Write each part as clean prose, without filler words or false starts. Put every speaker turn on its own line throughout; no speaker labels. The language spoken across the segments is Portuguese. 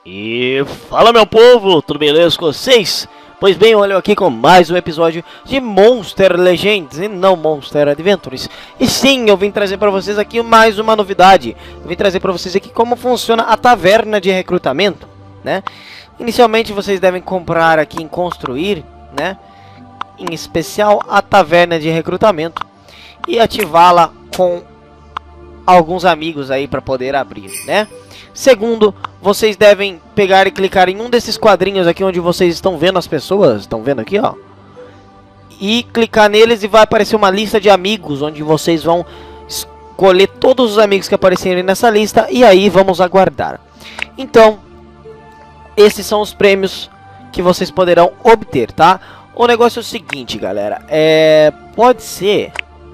E fala, meu povo, tudo beleza com vocês? Pois bem, olha aqui com mais um episódio de Monster Legends e não Monster Adventures. E sim, eu vim trazer para vocês aqui mais uma novidade. Eu vim trazer para vocês aqui como funciona a taverna de recrutamento, né? Inicialmente vocês devem comprar aqui em construir, né? Em especial a taverna de recrutamento e ativá-la com alguns amigos aí para poder abrir, né? Segundo, vocês devem pegar e clicar em um desses quadrinhos aqui onde vocês estão vendo as pessoas, estão vendo aqui, ó. E clicar neles e vai aparecer uma lista de amigos, onde vocês vão escolher todos os amigos que aparecerem nessa lista e aí vamos aguardar. Então, esses são os prêmios que vocês poderão obter, tá? O negócio é o seguinte, galera, pode ser...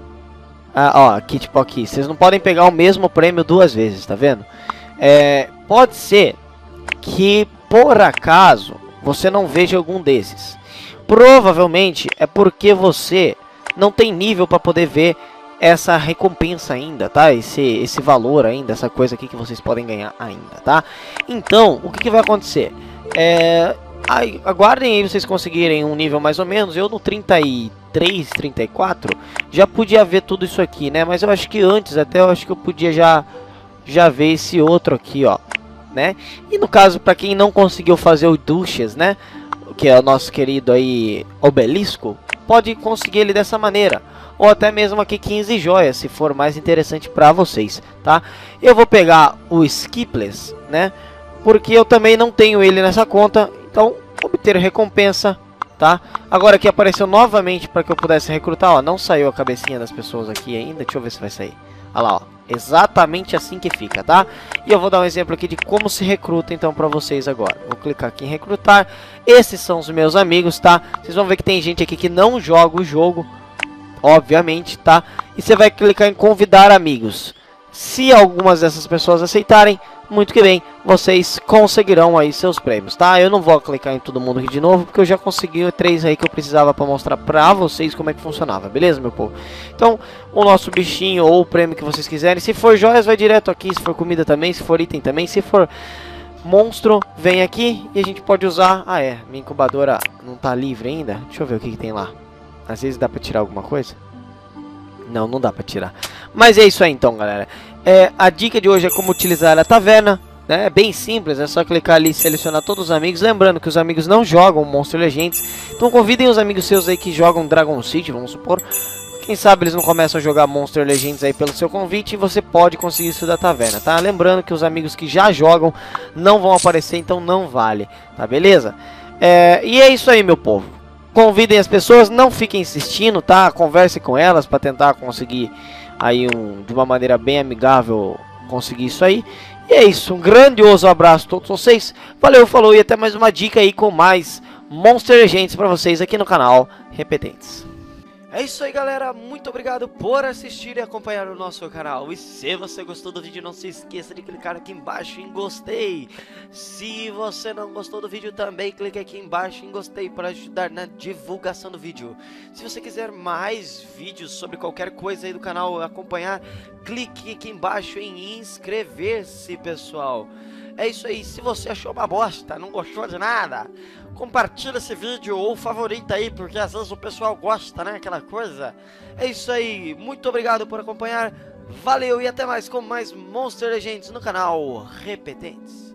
aqui, tipo aqui, vocês não podem pegar o mesmo prêmio duas vezes, tá vendo? Pode ser que por acaso você não veja algum desses. Provavelmente é porque você não tem nível para poder ver essa recompensa ainda, tá? Esse valor ainda, essa coisa aqui que vocês podem ganhar ainda, tá? Então, o que vai acontecer? Aguardem aí vocês conseguirem um nível mais ou menos. Eu no 33, 34 já podia ver tudo isso aqui, né? Mas eu acho que antes até eu acho que eu podia já ver esse outro aqui, ó, né? E no caso, para quem não conseguiu fazer o Duchess, né, que é o nosso querido aí Obelisco, pode conseguir ele dessa maneira, ou até mesmo aqui 15 joias, se for mais interessante para vocês, tá? Eu vou pegar o Skipless, né, porque eu também não tenho ele nessa conta, então obter recompensa, tá? Agora aqui apareceu novamente para que eu pudesse recrutar, ó, não saiu a cabecinha das pessoas aqui ainda, deixa eu ver se vai sair. Olha lá, ó, exatamente assim que fica, tá? E eu vou dar um exemplo aqui de como se recruta então para vocês agora. Vou clicar aqui em recrutar. Esses são os meus amigos, tá? Vocês vão ver que tem gente aqui que não joga o jogo, obviamente, tá? E você vai clicar em convidar amigos. Se algumas dessas pessoas aceitarem, muito que bem, vocês conseguirão aí seus prêmios, tá? Eu não vou clicar em todo mundo aqui de novo, porque eu já consegui 3 aí que eu precisava para mostrar pra vocês como é que funcionava, beleza, meu povo? Então, o nosso bichinho ou o prêmio que vocês quiserem, se for joias vai direto aqui, se for comida também, se for item também, se for monstro, vem aqui e a gente pode usar... minha incubadora não tá livre ainda, deixa eu ver o que tem lá. Às vezes dá pra tirar alguma coisa? Não, não dá pra tirar. Mas é isso aí então, galera. A dica de hoje é como utilizar a taverna, né? É bem simples, é só clicar ali e selecionar todos os amigos. Lembrando que os amigos não jogam Monster Legends, então convidem os amigos seus aí que jogam Dragon City, vamos supor. Quem sabe eles não começam a jogar Monster Legends aí pelo seu convite e você pode conseguir isso da taverna, tá? Lembrando que os amigos que já jogam não vão aparecer, então não vale, tá beleza? E é isso aí, meu povo. Convidem as pessoas, não fiquem insistindo, tá? Converse com elas para tentar conseguir aí de uma maneira bem amigável conseguir isso aí. E é isso, um grandioso abraço a todos vocês. Valeu, falou e até mais uma dica aí com mais Monster Legends para vocês aqui no canal Repetentes. É isso aí, galera, muito obrigado por assistir e acompanhar o nosso canal. E se você gostou do vídeo, não se esqueça de clicar aqui embaixo em gostei. Se você não gostou do vídeo, também clique aqui embaixo em gostei para ajudar na divulgação do vídeo. Se você quiser mais vídeos sobre qualquer coisa aí do canal acompanhar, clique aqui embaixo em inscrever-se, pessoal. É isso aí, se você achou uma bosta, não gostou de nada, compartilha esse vídeo ou favorita aí, porque às vezes o pessoal gosta, né, aquela coisa. É isso aí, muito obrigado por acompanhar, valeu e até mais com mais Monster Legends no canal Repetentes.